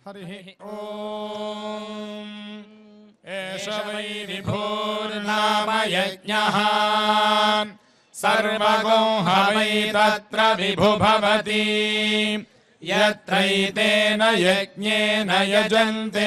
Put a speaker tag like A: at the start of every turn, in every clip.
A: हरिः ओम् एष वै विभोर्नाम यज्ञः सर्वगो वै तत्र विभु भवति यत्रैतेन यज्ञेन यजन्ते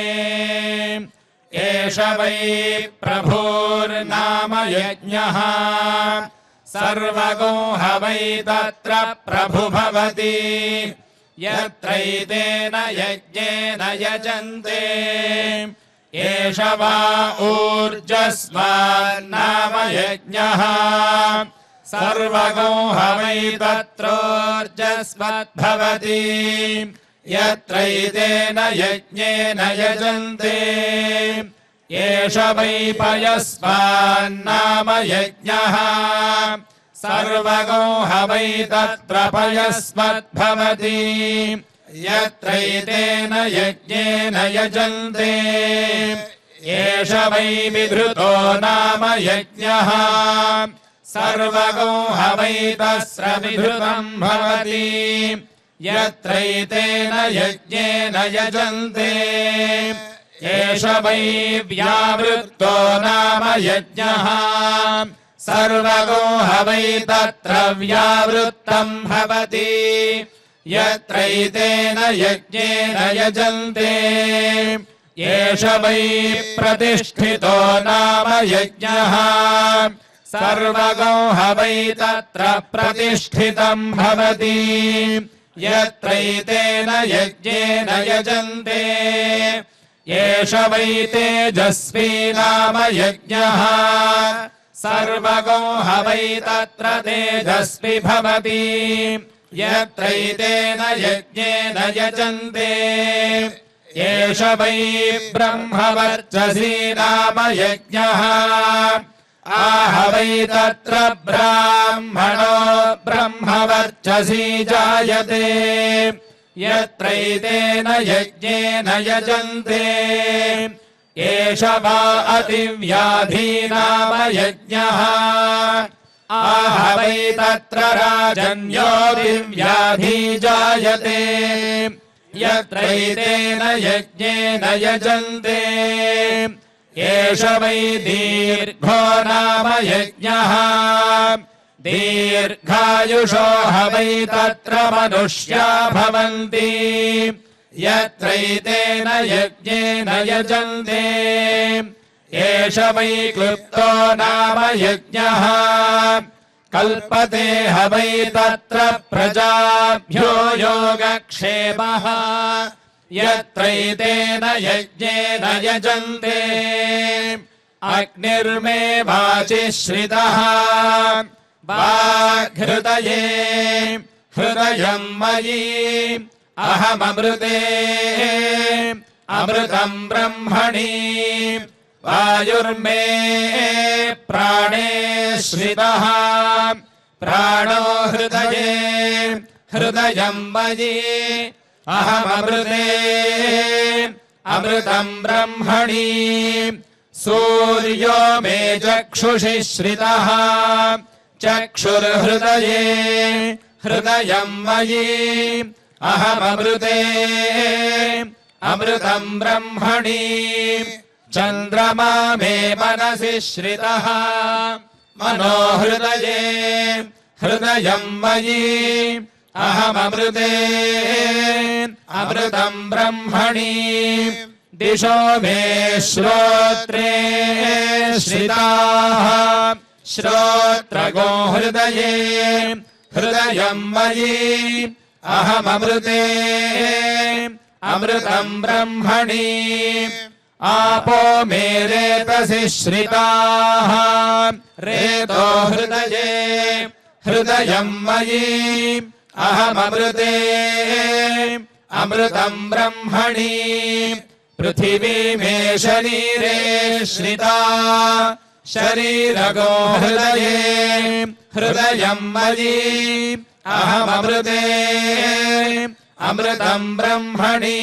A: एष वै प्रभुर्नाम यज्ञः सर्वगो वै तत्र प्रभु भवति यत्रैतेन यज्ञेन यजन्ते एष वा ऊर्जस्वान्नाम यज्ञः सर्वगो वै तत्रोर्जस्वद्भवति यत्रैतेन यज्ञेन यजन्ते एष वै पयस्वान्नाम यज्ञः सर्वगो वै तत्र पयस्वद्भवति यत्रैतेन यज्ञेन यजन्ते एष वै विधृतो नाम यज्ञः सर्वगो वै तस्य विधृतं भवति यत्रैतेन यज्ञेन यजन्ते एष वै व्यावृत्तो नाम यज्ञः सर्वगो वै तत्र व्यावृत्तं भवति यत्रैतेन यज्ञेन यजन्ते एष वै प्रतिष्ठितो नाम यज्ञः सर्वगो वै तत्र प्रतिष्ठितं भवति यत्रैतेन यज्ञेन यजन्ते एष वै तेजस्वी नाम यज्ञः सर्वगो वै तत्र तेजस्वी भवति यत्रैतेन यज्ञेन यजन्ते एष वै ब्रह्मवर्चसी नाम यज्ञः आह वै तत्र ब्राह्मणो ब्रह्मवर्चसी जायते यत्रैतेन यज्ञेन यजन्ते एष वा अतिव्याधी नाम यज्ञः आह वै तत्र राजन्योऽतिव्याधी जायते यत्रैतेन यज्ञेन यजन्ते एष वै दीर्घो नाम यज्ञः दीर्घायुषो वै तत्र मनुष्या भवन्ति यत्रैतेन यज्ञेन यजन्ते एष वै क्लुप्तो नाम यज्ञः कल्पते वै तत्र प्रजाभ्यो योगक्षेमः यत्रैतेन यज्ञेन यजन्ते अग्निर्मे वाचि श्रितः वाग्हृदये हृदयं मयि अहममृते अमृतं ब्रह्मणि वायुर्मे प्राणे श्रितः प्राणो हृदये हृदयं मयि अहममृते अमृतं ब्रह्मणि सूर्यो मे चक्षुषि श्रितः चक्षुर्हृदये हृदयं मयि अहममृते अमृतं ब्रह्मणि चन्द्रमा मे मनसि श्रितः मनो हृदये हृदयं मयि अहममृते अमृतं ब्रह्मणि दिशो मे श्रोत्रे श्रिताः श्रोत्रगो हृदये हृदयं मयि अहममृते अमृतं ब्रह्मणि आपो मे रेतसि श्रिताः रेतो हृदये हृदयं मयि अहममृते अमृतं ब्रह्मणि पृथिवी मे शरीरे श्रिता शरीरगो हृदये हृदयं मयि अहममृते अमृतं ब्रह्मणि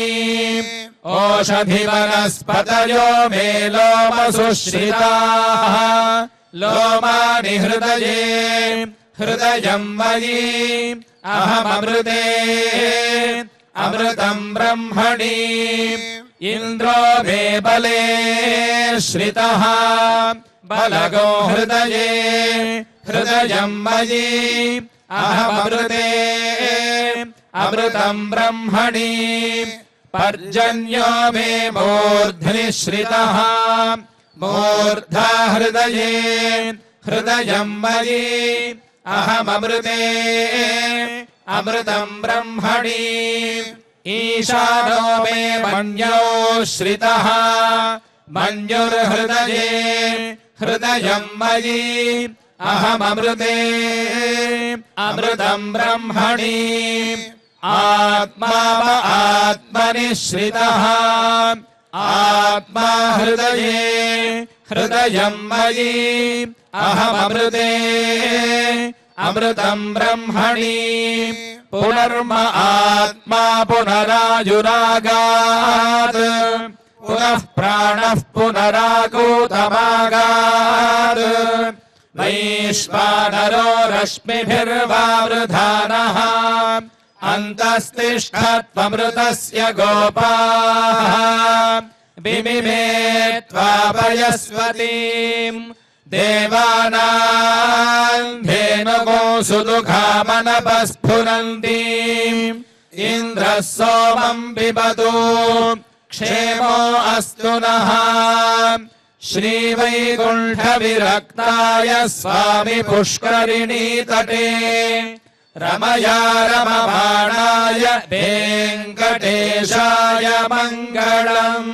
A: ओषधिवनस्पतयो मे लोमसु श्रिताः लोमानि हृदये हृदयं मयि अहममृते अमृतम् ब्रह्मणि इन्द्रो मे बले श्रितः बलगो हृदये हृदयम् मयि अहममृते अमृतम् ब्रह्मणि पर्जन्यो मे मूर्ध्नि श्रितः मूर्धा हृदये हृदयम् मयि अहममृते अमृतम् ब्रह्मणि ईशानो मे मन्यो श्रितः मन्युर्हृदये हृदयम् मयि अहममृते अमृतम् ब्रह्मणि आत्मा आत्मनि श्रितः आत्मा हृदये हृदयम् मयि अहममृते अमृतम् ब्रह्मणि पुनर्म आत्मा पुनरायुरागात् पुनः प्राणः पुनराकूतमागात् वैश्वानरो रश्मिभिर्वावृधानः अन्तस्तिष्ठत्वमृतस्य गोपाः बिमिमे त्वापयस्वतीम् देवानाम् धेनुगो सुदुःखामनपस्फुरन्तीम् इन्द्रः सोमम् पिबतु क्षेमो अस्तु नः श्रीवैकुण्ठविरक्ताय स्वामि पुष्करिणी तटे रमया रममाणाय वेङ्कटेशाय मङ्गलम्।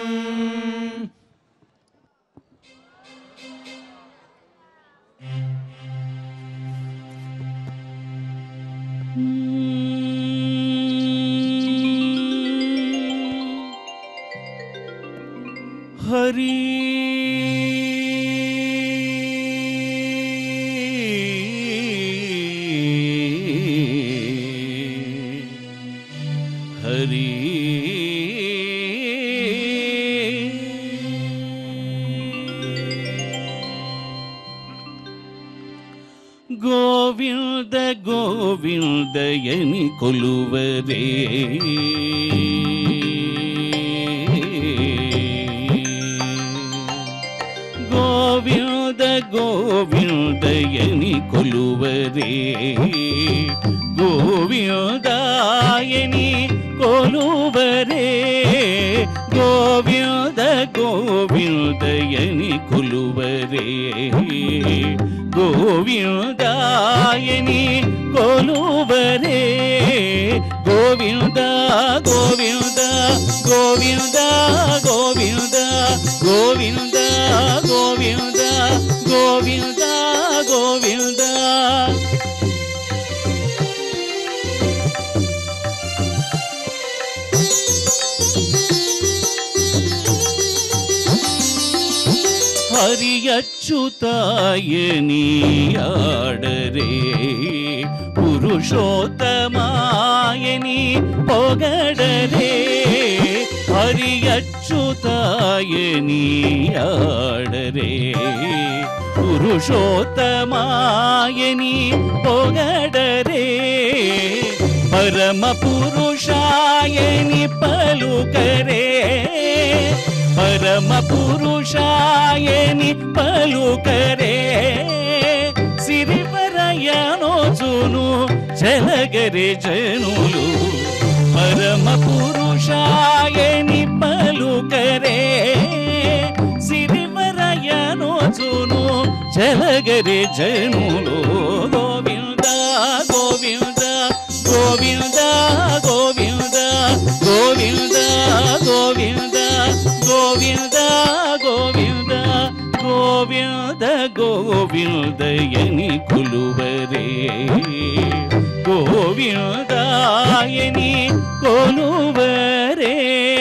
B: हरि हरि गोविंद गोविंद यनि कोलुवरे गोविंद गोविंद यनि कोलुवरे गोविंदायनि कोलुवरे गोविंद गोविंद यनि कोलुवरे गोविंदायनि कोलुवरे गोविंद गोविंद गोविंद गोविंद गोविंद गोविंद गोविंद गोविंद हरि अच्युतायनि आडरे पुरुषोत्तमायनि पोगडरे हरि अच्युतायनि आडरे पुरुषोत्तमायनि पोगडरे परम पुरुषायनि पलुकरे परम पुरुषायनि पलुकरे सिरिवरयनोजुनु चलगरे जनुलु परम पुरुषायनि पलुकरे सिरिवरयनोजुनु चलगरे जनुलु गोविंद गोविंद गोविंद गोविंद गोविंद गोविंद गोविंद गोविंद गोविंद गोविंद यनि कोलुवरे गोविंदायनि कोलुवरे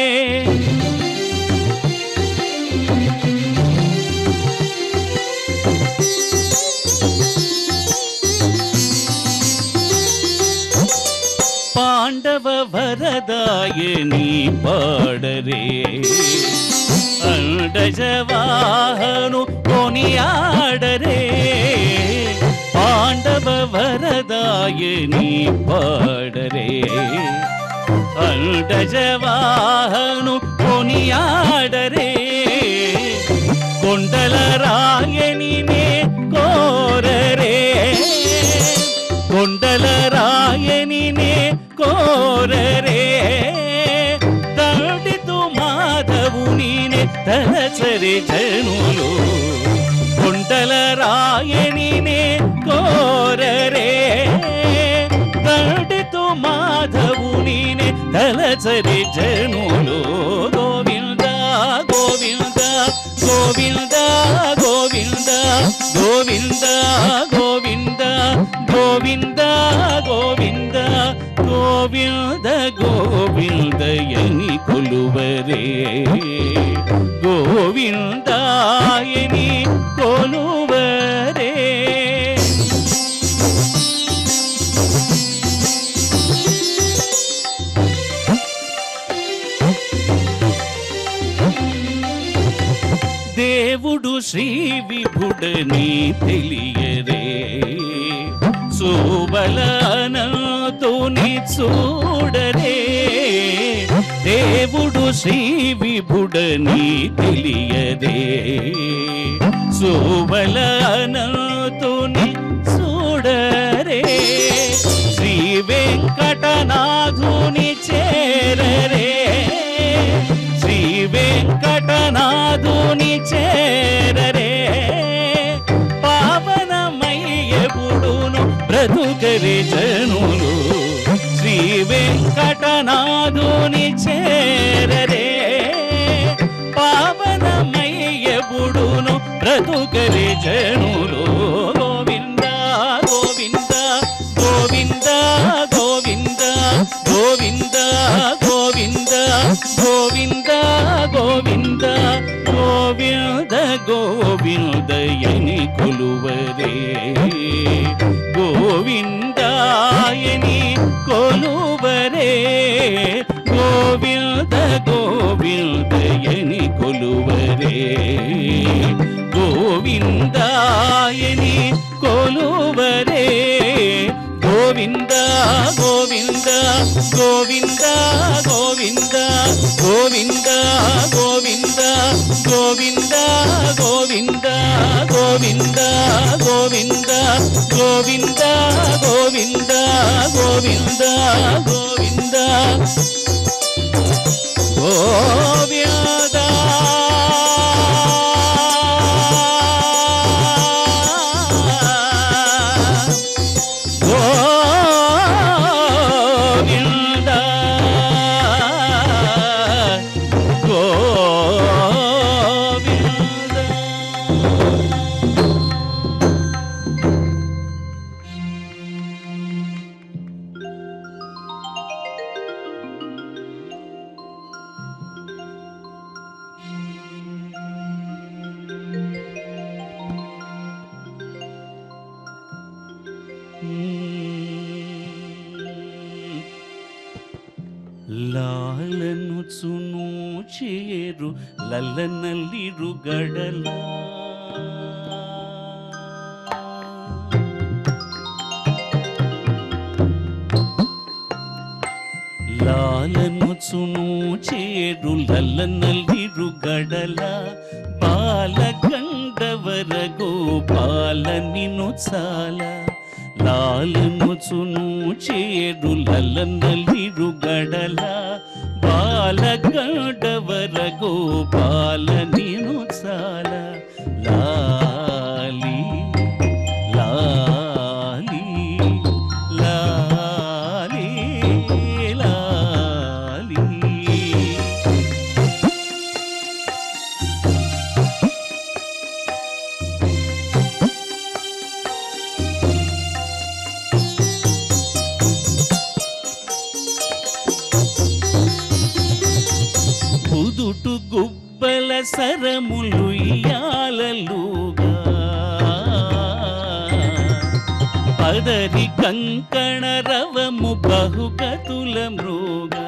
B: पांडव वरदायनि पाडरे अंडजवाहनु कोनियाडरे पांडव वरदायनि पाडरे అండజవాహను కొనియాడరే కొండల రాయనినే కోరరే కొండల రాయనినే కోరరే దండితు మాధవునినే తలచరి జనులు కొండల రాయనినే కోరరే దండితు మాధవునినే తలచరి జనులు గోవింద గోవింద గోవింద గోవింద గోవింద గోవింద గోవింద గోవింద గోవింద గోవిందయని కొలువరే గోవిందాయని కొలువరే దేవుడు శ్రీ విభుడని తెలియరే శోభలనంతుని చూడరే దేవుడు శ్రీ విభుడని తెలియరే శోభలనంతుని చూడరే శ్రీ వెంకటనాథుని చేరరే శ్రీ వెంకటనాథుని చేరరే పావనమయ్యపుడును బ్రతుకరి జనులు శ్రీ వెంకటనాథుని చేరరే పావనమయ్యపుడును బ్రతుకరి జనులు గోవింద గోవింద గోవింద గోవింద గోవింద గోవింద గోవింద గోవింద గోవింద గోవిందయని కొలువరే గోవిందాయని కొలువరే గోవింద గోవిందయని కొలువరే గోవిందాయని కొలువరే గోవింద గోవింద గోవింద గోవింద గోవింద గోవింద గోవింద గోవింద గోవింద గోవింద గోవింద గోవింద గోవింద గోవింద గోవింద లాలను చును చేరు లల్లనల్లిరు గడల లాలను చును చేరు లల్లనల్లిరు గడల బాలగండవర గోపాల నిను చాల లాలను చును చేరు లల్లనల్లిరు గడల బాలగండవర గోపాల నిను చాల లాలి లాలి లాలి లాలి పుదుటు గుబ్బల సరములు ఇయాలలుగా పదరి కంకణ రవము బహుగతుల మృగా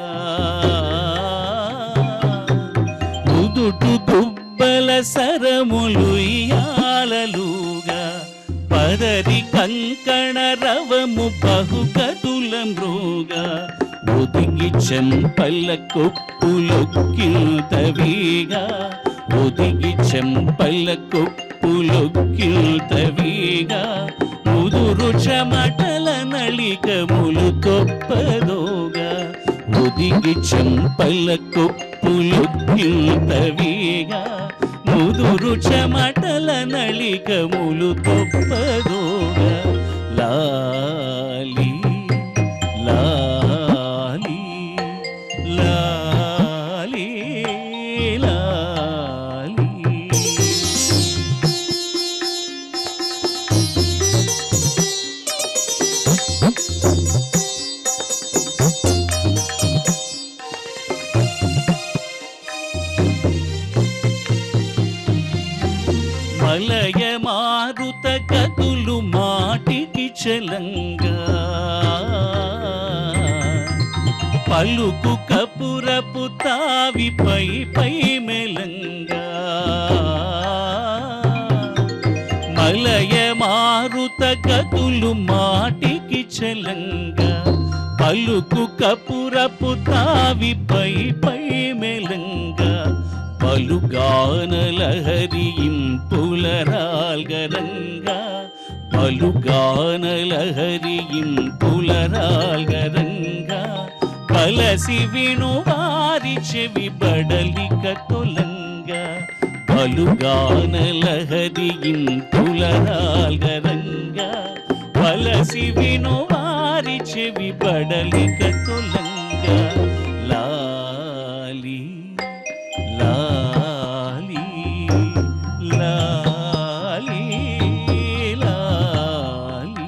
B: పుదుటు గుబ్బల సరములు ఇయాలలుగా పదరి కంకణ రవము బహుగతుల మృగా ఒదిగి చెంపల కొప్పులొక్కిల్తవీగా ఒదిగి చెంపల కొప్పులొక్కిల్తవీగా ముదురు చెమటల నళికములు తొప్పదోగా ఒదిగి చెంపల కొప్పులొక్కిల్తవీగా ముదురు చెమటల నళికములు తొప్పదోగా లాలి లాలి లాలి లాలి మలయ మారుత గతులు మాటికి చలంగా పలుకు కపురపు తావిపై పై మెలంగా మలయ మారుత గతులు మాటికి చలంగా పలుకు కపురపు తావిపై పై మెలంగా పలుగాన లహరియింపులరాల్గరంగా పలుగాన లహరియింపులరాల్గరంగా పలసి వినువారి చెవి బడలిక తొలంగా పలుగాన లహరియింపులరాల్గరంగా పలసి వినువారి చెవి బడలిక తొలంగా లాలి లాలి లాలి లాలి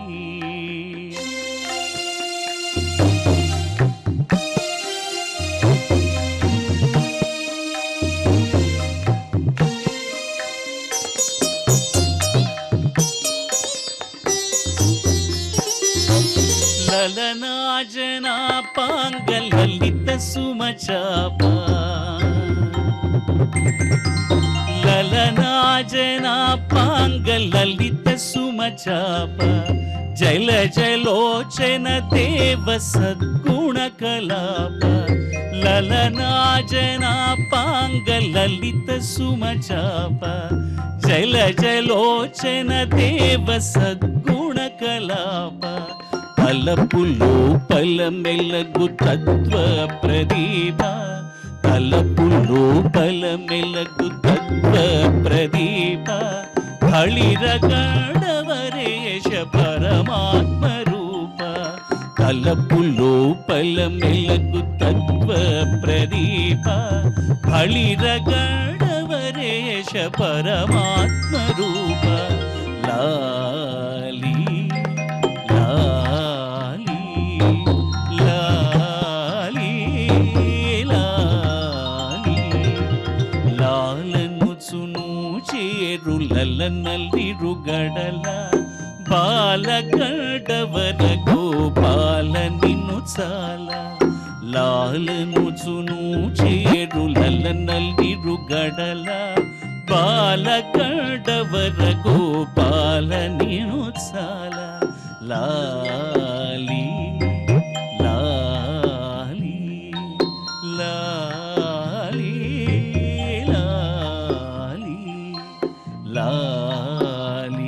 B: లలనాజనా పాంగ లలిత సుమచాపా లలనాజనా పాంగ లలిత సుమచాప జల జలోచన దేవ సద్గుణ కలాప లలనాజనా పాంగ లలిత సుమచాప జల జలోచన దేవ సద్గుణ కలాప తలపులో పల మెలగు తత్వ ప్రదీప తలపులో పల మెలగు తత్వ ప్రదీప హళిర గడవరేష పరమాత్మ రూప తలపులో పల మెలగు తత్వ ప్రదీప హళిర గడవరేష పరమాత్మ రూప లాలి లాలి లాలి లాలి లాలనుచును చేరులల నల్లిరుగడల బాలగడవర గోపాల నిన్ను చాల లాలనుచును చేరులల నల్లిరుగడల బాలగడవర గోపాల నిన్ను చాల లాలి లాలి లాలి లాలి లాలి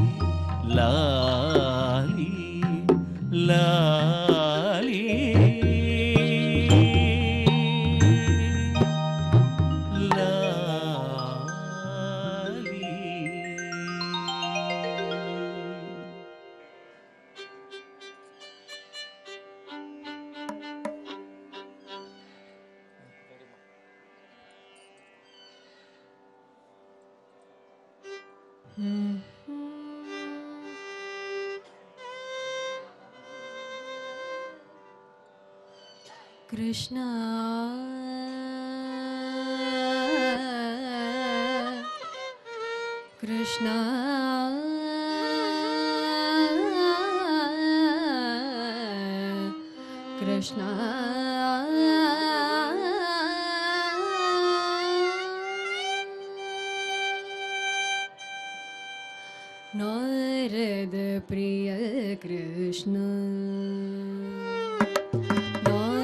B: లాలి లాలి
C: కృష్ణ కృష్ణ కృష్ణ నారద ప్రియ కృష్ణ నారద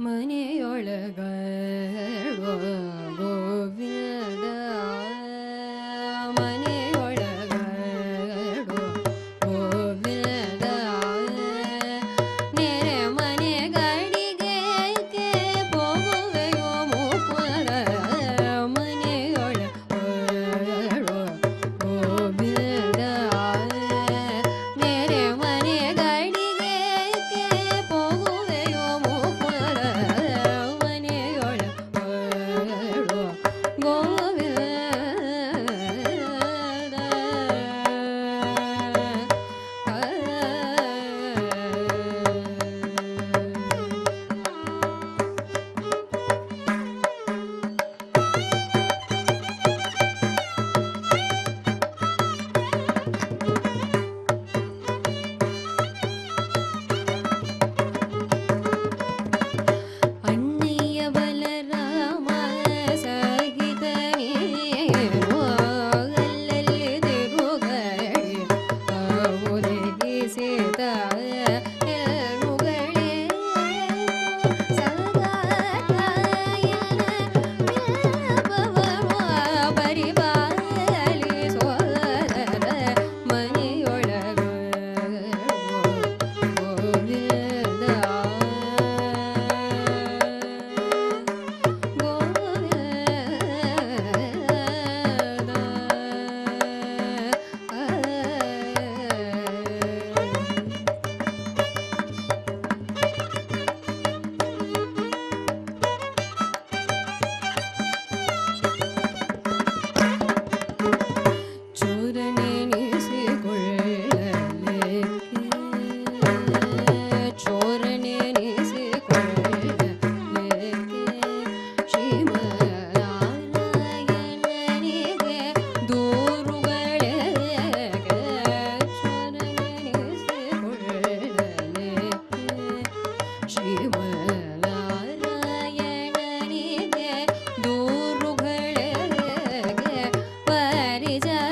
C: ಮನೆಯೊಳಗೋ ಗೋವಿಂದ ಮನೆಯೊಳಗೋ ಗೋವಿಂದ ನೆರೆ ಮನೆಗಳಿಗೆ ಹೋಗುವೆಯೋ ಮುಕುಂದ ಮನೆಯೊಳಗೋ ಗೋವಿಂದ ನೆರೆ ಮನೆಗಳಿಗೆ ಹೋಗುವೆಯೋ ಮುಕುಂದ ಮನೆಯೊಳಗೋ ಗೋವಿಂದ ಅಣ್ಣಯ್ಯ ಬಲರಾಮ ಸಹಿತನೇ ಅಲ್ಲಲ್ಲಿ ತಿರುಗಡೆ ಒದಗಿಸಿದ ಎನ್ನುಗಳೇ ಪರಿಪಾಲಿಸೋದರ ಮನೆಯೊಳಗ ಗೋವಿಂದ ಶ್ರೀಮನಾರಾಯಣನಿಗೆ ದೂರುಗಳಿಗೆ ಪರಿಜ